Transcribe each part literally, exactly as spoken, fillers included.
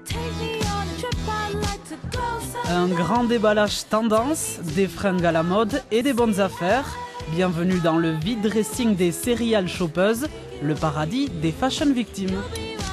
Un grand déballage tendance, des fringues à la mode et des bonnes affaires. Bienvenue dans le vide dressing des serial shoppeuses, le paradis des fashion victimes.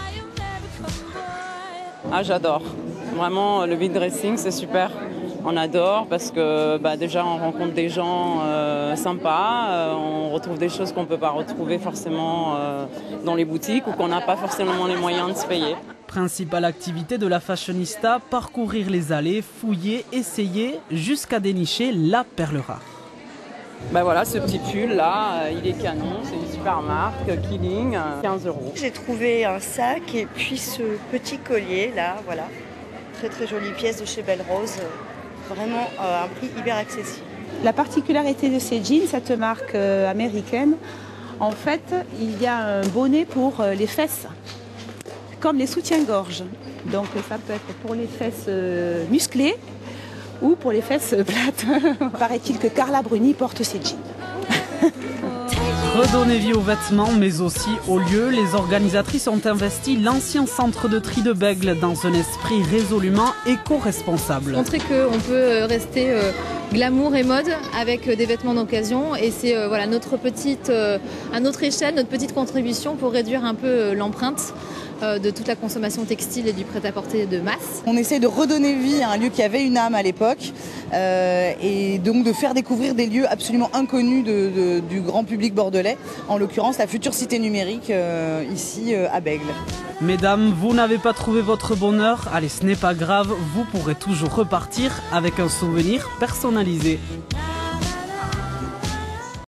Ah, j'adore. Vraiment, le vide dressing, c'est super. On adore parce que bah, déjà on rencontre des gens euh, sympas, euh, on retrouve des choses qu'on ne peut pas retrouver forcément euh, dans les boutiques ou qu'on n'a pas forcément les moyens de se payer. Principale activité de la fashionista, parcourir les allées, fouiller, essayer, jusqu'à dénicher la perle rare. Ben voilà, ce petit pull là, euh, il est canon, c'est une super marque, Killing, euh, quinze euros. J'ai trouvé un sac et puis ce petit collier là, voilà. Très très jolie pièce de chez Belle Rose. Vraiment euh, un prix hyper accessible. La particularité de ces jeans, cette marque euh, américaine, en fait, il y a un bonnet pour euh, les fesses, comme les soutiens-gorge. Donc ça peut être pour les fesses euh, musclées ou pour les fesses euh, plates. Paraît-il que Carla Bruni porte ces jeans. Redonner vie aux vêtements, mais aussi aux lieux, les organisatrices ont investi l'ancien centre de tri de Bègle dans un esprit résolument éco-responsable. Montrer qu'on peut rester euh, glamour et mode avec euh, des vêtements d'occasion, et c'est euh, voilà, notre petite, euh, à notre échelle, notre petite contribution pour réduire un peu euh, l'empreinte euh, de toute la consommation textile et du prêt-à-porter de masse. On essaie de redonner vie à un lieu qui avait une âme à l'époque euh, et donc de faire découvrir des lieux absolument inconnus de, de, du grand public bordelais, en l'occurrence la future cité numérique euh, ici euh, à Bègle. Mesdames, vous n'avez pas trouvé votre bonheur? Allez, ce n'est pas grave, vous pourrez toujours repartir avec un souvenir personnalisé.